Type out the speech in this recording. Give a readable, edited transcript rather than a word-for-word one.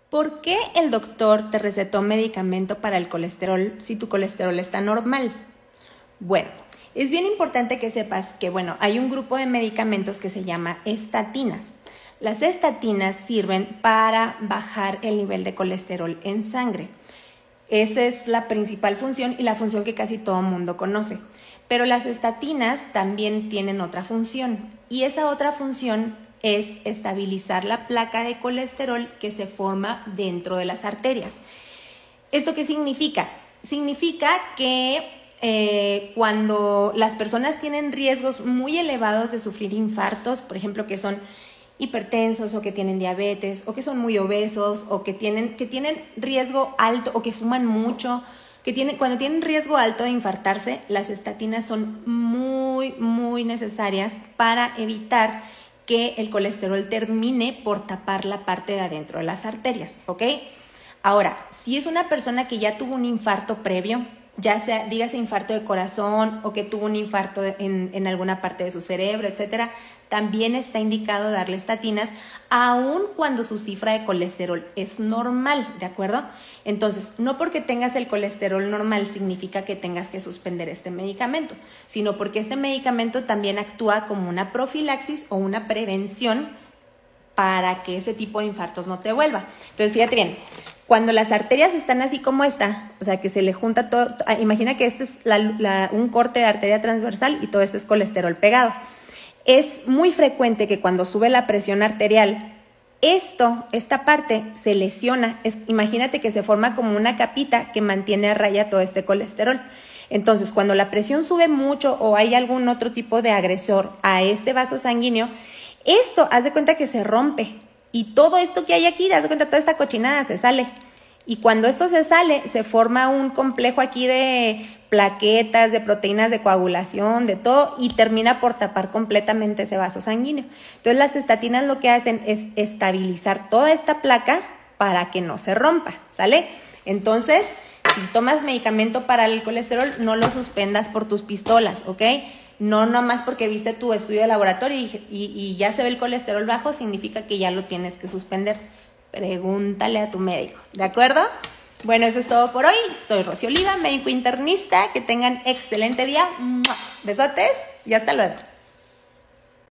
¿Por qué el doctor te recetó medicamento para el colesterol si tu colesterol está normal? Bueno, es bien importante que sepas que, hay un grupo de medicamentos que se llama estatinas. Las estatinas sirven para bajar el nivel de colesterol en sangre. Esa es la principal función y la función que casi todo el mundo conoce. Pero las estatinas también tienen otra función y esa otra función es estabilizar la placa de colesterol que se forma dentro de las arterias. ¿Esto qué significa? Significa que cuando las personas tienen riesgos muy elevados de sufrir infartos, por ejemplo, que son hipertensos o que tienen diabetes o que son muy obesos o que tienen riesgo alto o que fuman mucho, cuando tienen riesgo alto de infartarse, las estatinas son muy, muy necesarias para evitar que el colesterol termine por tapar la parte de adentro de las arterias, ¿ok? Ahora, si es una persona que ya tuvo un infarto previo, ya sea, dígase infarto de corazón o que tuvo un infarto en alguna parte de su cerebro, etcétera, también está indicado darle estatinas, aun cuando su cifra de colesterol es normal, ¿de acuerdo? Entonces, no porque tengas el colesterol normal significa que tengas que suspender este medicamento, sino porque este medicamento también actúa como una profilaxis o una prevención para que ese tipo de infartos no te vuelva. Entonces, fíjate bien, cuando las arterias están así como esta, o sea, que se le junta todo, imagina que este es un corte de arteria transversal y todo esto es colesterol pegado. Es muy frecuente que cuando sube la presión arterial, esta parte se lesiona. Imagínate que se forma como una capita que mantiene a raya todo este colesterol. Entonces, cuando la presión sube mucho o hay algún otro tipo de agresor a este vaso sanguíneo, haz de cuenta que se rompe. Y todo esto que hay aquí, haz de cuenta, toda esta cochinada se sale. Y cuando esto se sale, se forma un complejo aquí de plaquetas, de proteínas de coagulación, de todo, y termina por tapar completamente ese vaso sanguíneo. Entonces, las estatinas lo que hacen es estabilizar toda esta placa para que no se rompa, ¿sale? Entonces, si tomas medicamento para el colesterol, no lo suspendas por tus pistolas, ¿ok? No nomás porque viste tu estudio de laboratorio y ya se ve el colesterol bajo, significa que ya lo tienes que suspender. Pregúntale a tu médico, ¿de acuerdo? Bueno, eso es todo por hoy. Soy Rosy Oliva, médico internista. Que tengan excelente día. Besotes y hasta luego.